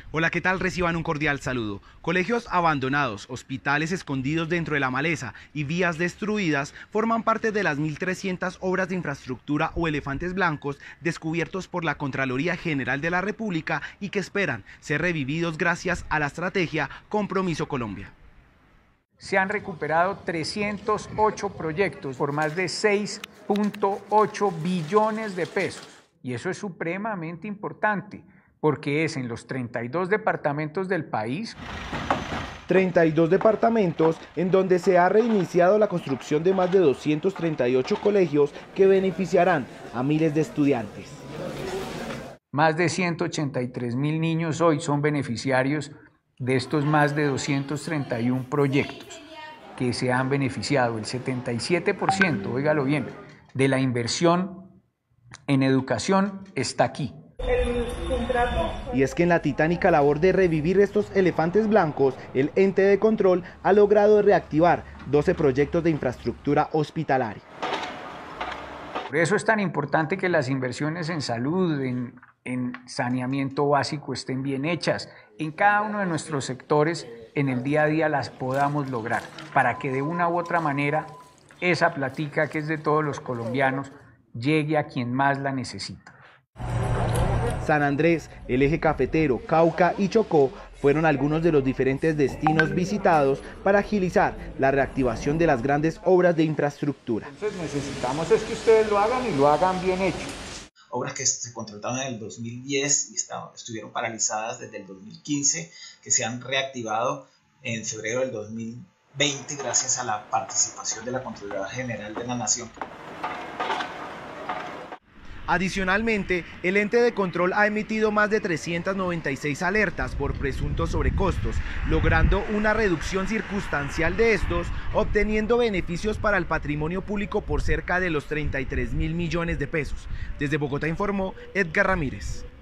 Hola, ¿qué tal? Reciban un cordial saludo. Colegios abandonados, hospitales escondidos dentro de la maleza y vías destruidas forman parte de las 1.300 obras de infraestructura o elefantes blancos descubiertos por la Contraloría General de la República y que esperan ser revividos gracias a la estrategia Compromiso Colombia. Se han recuperado 308 proyectos por más de 6.8 billones de pesos. Y eso es supremamente importante, porque es en los 32 departamentos del país. 32 departamentos en donde se ha reiniciado la construcción de más de 238 colegios que beneficiarán a miles de estudiantes. Más de 183.000 niños hoy son beneficiarios de estos más de 231 proyectos que se han beneficiado. El 77%, óigalo bien, de la inversión en educación está aquí. Y es que en la titánica labor de revivir estos elefantes blancos, el ente de control ha logrado reactivar 12 proyectos de infraestructura hospitalaria. Por eso es tan importante que las inversiones en salud, en saneamiento básico estén bien hechas. En cada uno de nuestros sectores, en el día a día las podamos lograr, para que de una u otra manera esa platica que es de todos los colombianos llegue a quien más la necesita. San Andrés, el eje cafetero, Cauca y Chocó fueron algunos de los diferentes destinos visitados para agilizar la reactivación de las grandes obras de infraestructura. Entonces necesitamos es que ustedes lo hagan y lo hagan bien hecho. Obras que se contrataron en el 2010 y estuvieron paralizadas desde el 2015, que se han reactivado en febrero del 2020 gracias a la participación de la Contraloría General de la Nación. Adicionalmente, el ente de control ha emitido más de 396 alertas por presuntos sobrecostos, logrando una reducción circunstancial de estos, obteniendo beneficios para el patrimonio público por cerca de los 33.000 millones de pesos. Desde Bogotá informó Edgar Ramírez.